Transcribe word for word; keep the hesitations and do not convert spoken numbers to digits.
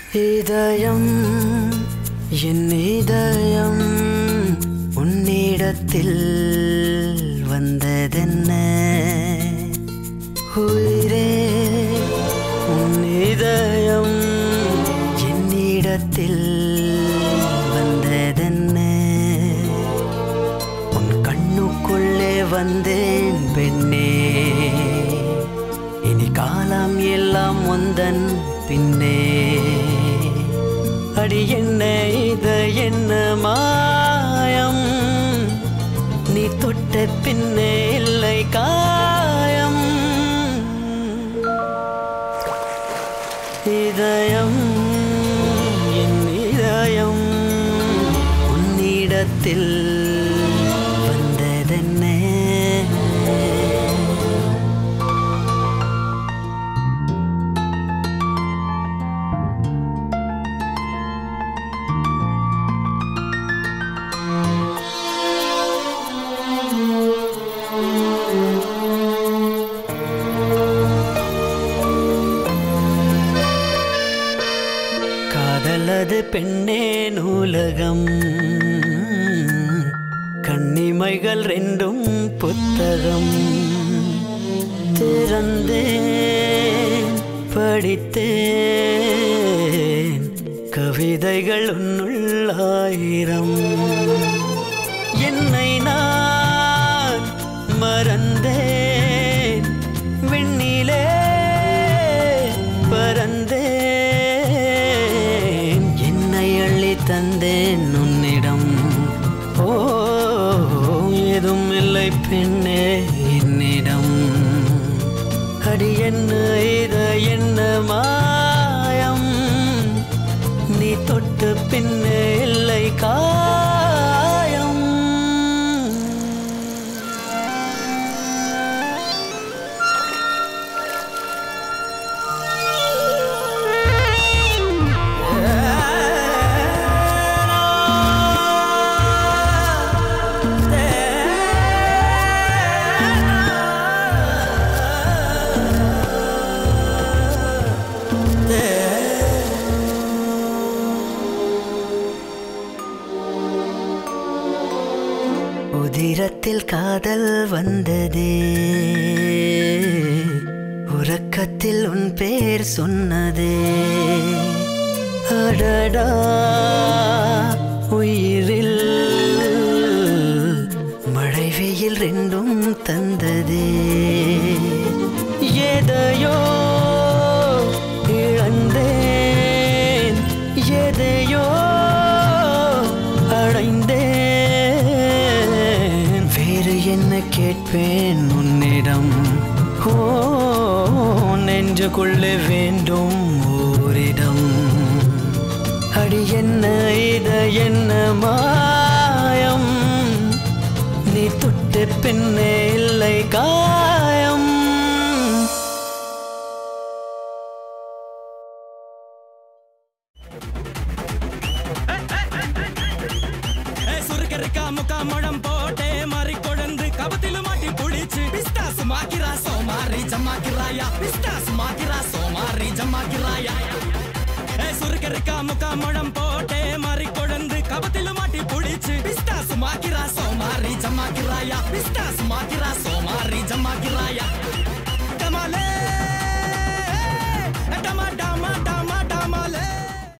இதயம் என் இதயம் உன்னிடத்தில் வந்ததென்ன உயிரே உன் இதயம் என்னிடத்தில் வந்ததென்ன உன் கண்ணுக்குள்ளே வந்தேன் பெண்ணே இனி காலம் எல்லாம் உந்தன் பின்னே அடி என்ன இது என்ன மாயம் நீ தொட்ட பின்னே இல்லை காயம் இதயம் என் இதயம் உன்னிடத்தில் வந்ததென்ன காதலது பெண்ணே நூலகம் கண்ணிமைகள் ரெண்டும் புத்தகம் திறந்தேன் படித்தேன் கவிதைகள் உன்னுள் ஆயிரம் என்னை நான் மறந்தேன் விண்ணிலே பறந்தேன் என்னை அள்ளி தந்தேன் உன்னிடம் ஓ ஏதும் இல்லை பெண்ணே என்னிடம் அடி என்ன இது என்ன மாயம் நீ தொட்டு பின்னே இல்லை காயம் உதிரத்தில் காதல் வந்ததே உறக்கத்தில் உன் பேர் சொன்னதே அடடா உயிரில் மழை வெயில் ரெண்டும் தந்ததே எதையோ இழந்தேன் எதையோ அடைந்தேன் என்ன கேட்பேன் உன்னிடம் ஓ நெஞ்சுக்குள்ளே வேண்டும் ஓரிடம் அடி என்ன இது என்ன மாயம் நீ தொட்ட பின்னே இல்லை காயம் முக்கா மடம் போட்டே மறி கொடந்து கபத்தில மாட்டி புடிச்சு பிஸ்தா சுமாக்கிரா சோமாரி ஜமாக்கிராயா பிஸ்தா சுமாக்கிரா சோமாரி ஜமாக்கிராயா